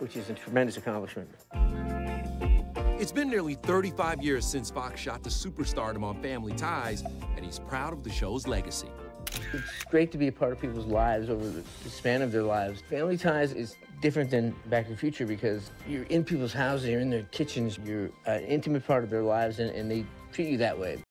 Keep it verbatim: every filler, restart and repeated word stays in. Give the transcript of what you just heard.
which is a tremendous accomplishment. It's been nearly thirty-five years since Fox shot to superstardom on Family Ties, and he's proud of the show's legacy. It's great to be a part of people's lives over the, the span of their lives. Family Ties is different than Back to the Future because you're in people's houses, you're in their kitchens, you're an intimate part of their lives, and, and they treat you that way.